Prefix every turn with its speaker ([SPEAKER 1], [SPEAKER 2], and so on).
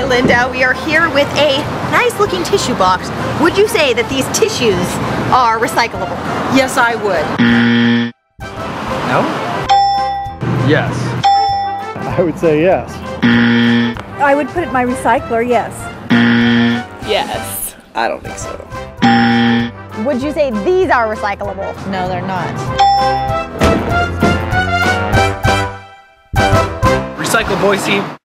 [SPEAKER 1] Linda. We are here with a nice looking tissue box. Would you say that these tissues are recyclable?
[SPEAKER 2] Yes, I would.
[SPEAKER 3] No? Yes.
[SPEAKER 4] I would say yes.
[SPEAKER 5] I would put it in my recycler, yes.
[SPEAKER 2] Yes.
[SPEAKER 6] I don't think so.
[SPEAKER 1] Would you say these are recyclable?
[SPEAKER 2] No, they're not.
[SPEAKER 3] Recycle Boise.